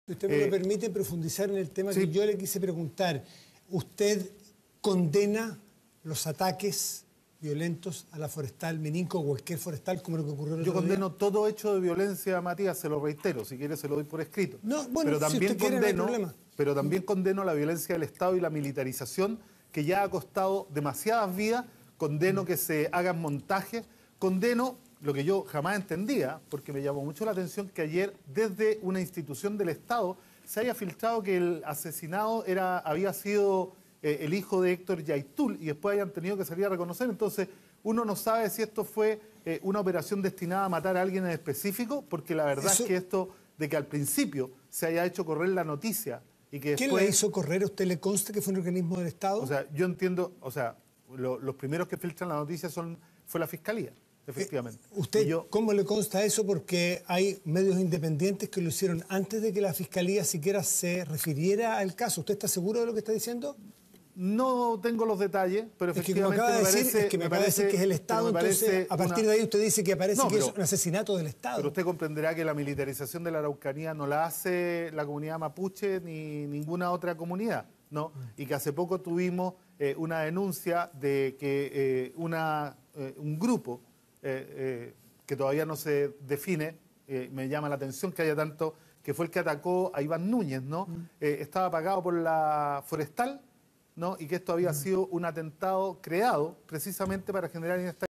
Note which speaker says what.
Speaker 1: Si usted me lo permite profundizar en el tema
Speaker 2: sí.
Speaker 1: que yo le quise preguntar, ¿usted condena los ataques violentos a la forestal Meninco o cualquier forestal como lo que ocurrió el
Speaker 2: Yo
Speaker 1: otro día?
Speaker 2: condeno todo hecho de violencia, Matías, se lo reitero, si quiere se lo doy por escrito.
Speaker 1: No, bueno,
Speaker 2: pero también
Speaker 1: si usted quiere, no hay problema.
Speaker 2: Pero también condeno la violencia del Estado y la militarización que ya ha costado demasiadas vidas, condeno que se hagan montajes, condeno lo que yo jamás entendía, porque me llamó mucho la atención que ayer desde una institución del Estado se haya filtrado que el asesinado había sido el hijo de Héctor Yaitul y después hayan tenido que salir a reconocer. Entonces uno no sabe si esto fue una operación destinada a matar a alguien en específico, porque la verdad es que esto de que al principio se haya hecho correr la noticia y que después...
Speaker 1: ¿Quién la hizo correr? ¿A usted le consta que fue un organismo del Estado?
Speaker 2: O sea, yo entiendo, o sea, los primeros que filtran la noticia fue la Fiscalía, efectivamente.
Speaker 1: ¿Usted cómo le consta eso? Porque hay medios independientes que lo hicieron antes de que la Fiscalía siquiera se refiriera al caso. ¿Usted está seguro de lo que está diciendo?
Speaker 2: No tengo los detalles, pero efectivamente
Speaker 1: me acaba de decir que es el Estado, entonces a partir de ahí usted dice que parece que es un asesinato del Estado.
Speaker 2: Pero usted comprenderá que la militarización de la Araucanía no la hace la comunidad mapuche ni ninguna otra comunidad, ¿no? Y que hace poco tuvimos una denuncia de que un grupo que todavía no se define, me llama la atención que haya tanto, que fue el que atacó a Iván Núñez, ¿no? Estaba pagado por la forestal, ¿no? Y que esto había sido un atentado creado precisamente para generar inestabilidad.